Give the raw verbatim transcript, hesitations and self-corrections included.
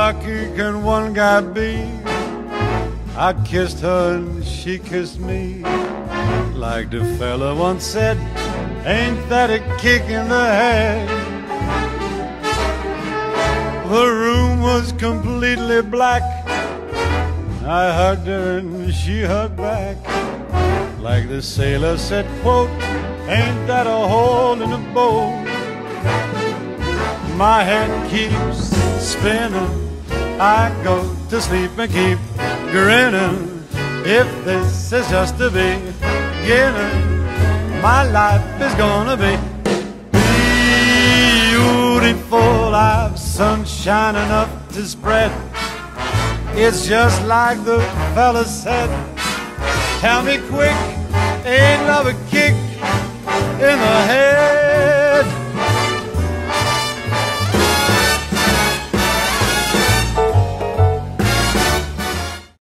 lucky can one guy be? I kissed her and she kissed me. Like the fella once said, ain't that a kick in the head? The room was completely black. I hugged her and she hugged back. Like the sailor said, quote, ain't that a hole in the boat? My head keeps spinning. I go to sleep and keep grinning. If this is just the beginning, my life is gonna be beautiful. I've sunshine enough to spread. It's just like the fella said. Tell me quick, ain't love a kick in the head?